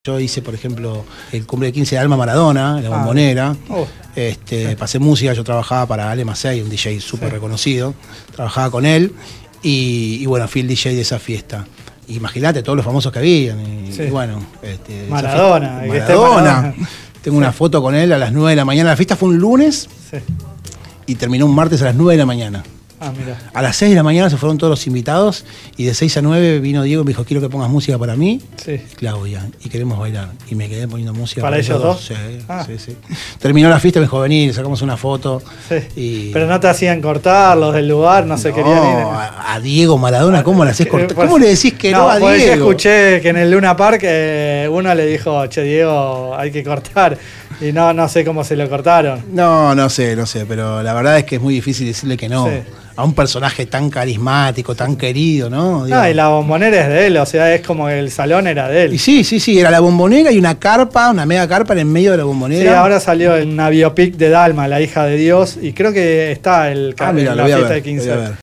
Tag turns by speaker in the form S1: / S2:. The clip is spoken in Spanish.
S1: Yo hice, por ejemplo, el cumple de 15 de Alma Maradona, la bombonera. Pasé música, yo trabajaba para Ale Macei, un DJ súper reconocido. Trabajaba con él y bueno, fui el DJ de esa fiesta. Imagínate todos los famosos que habían. Y bueno,
S2: Maradona.
S1: Maradona. Tengo una foto con él a las 9 de la mañana. La fiesta fue un lunes y terminó un martes a las 9 de la mañana.
S2: Mira.
S1: A las 6 de la mañana se fueron todos los invitados y de 6 a 9 vino Diego y me dijo, quiero que pongas música para mí, Claudia, y queremos bailar. Y me quedé poniendo música
S2: para ellos dos.
S1: Sí. Terminó la fiesta y me dijo, vení, sacamos una foto.
S2: Pero no te hacían cortar los del lugar, no se querían ir.
S1: A Diego Maradona, ¿cómo le haces cortar? ¿Cómo le decís que no a Diego?
S2: Yo escuché que en el Luna Park uno le dijo, che, Diego, hay que cortar. Y no sé cómo se lo cortaron.
S1: No sé, pero la verdad es que es muy difícil decirle que no. A un personaje tan carismático, tan querido, ¿no?
S2: Y la bombonera es de él, o sea, es como el salón era de él.
S1: Y sí, era la bombonera y una carpa, una mega carpa en el medio de la bombonera.
S2: Sí, ahora salió una biopic de Dalma, la hija de Dios, y creo que está la fiesta de 15.